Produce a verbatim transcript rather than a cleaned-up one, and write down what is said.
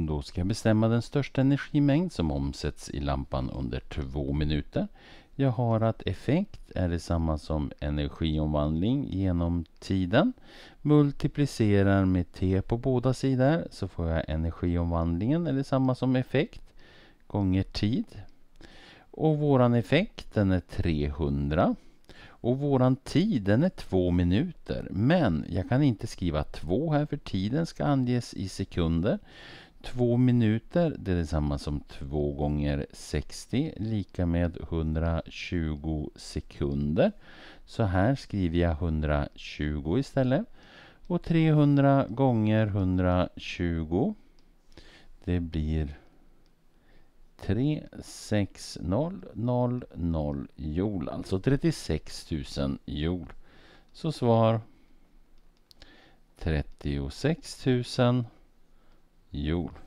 Då ska jag bestämma den största energimängd som omsätts i lampan under två minuter. Jag har att effekt är detsamma som energiomvandling genom tiden. Multiplicerar med t på båda sidor så får jag energiomvandlingen är detsamma som effekt gånger tid. Och våran effekt den är trehundra. Och våran tid den är två minuter. Men jag kan inte skriva två här för tiden ska anges i sekunder. två minuter det är detsamma som två gånger sextio lika med hundratjugo sekunder. Så här skriver jag hundratjugo istället. Och trehundra gånger hundratjugo det blir tre tusen sexhundra joule, alltså trettiosex tusen joule. Så svar trettiosex tusen joule.